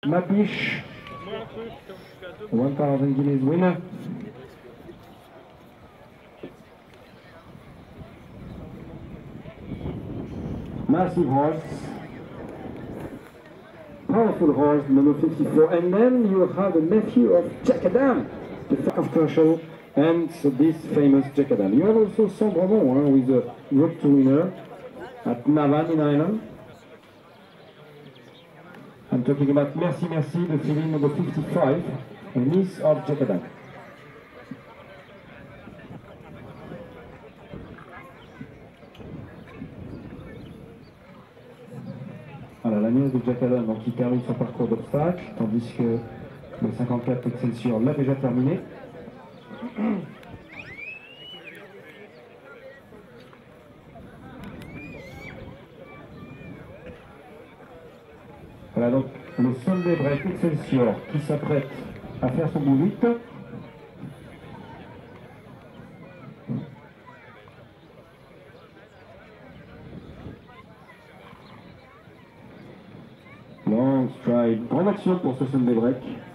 Mapish, 1000 guineas winner. Massive horse, powerful horse, number 54. And then you have the nephew of Jack Adam, the of Kershaw, and this famous Jack Adam. You have also Saint-Bromont with a Group 2 winner at Navan in Ireland. I'm talking about Merci Merci, the filly number 55, a niece of Jack Adam. Voilà, la nièce de Jack Adam donc, qui termine son parcours d'obstacle, tandis que le 54 Excelsior l'a déjà terminé. Voilà donc le Sunday Break Excelsior qui s'apprête à faire son bout vite. Long stride, grande action pour ce Sunday Break.